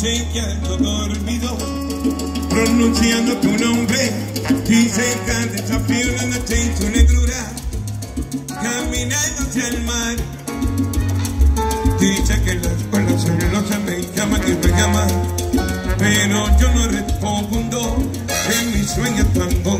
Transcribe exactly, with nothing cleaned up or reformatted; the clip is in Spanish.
Dice que a todo olvidó, pronunciando tu nombre. Dice que al desafío no noche tu negrura, caminando hacia el mar. Dice que la escuela celulosa me llama, que me llama, pero yo no respondo. En mis sueños tan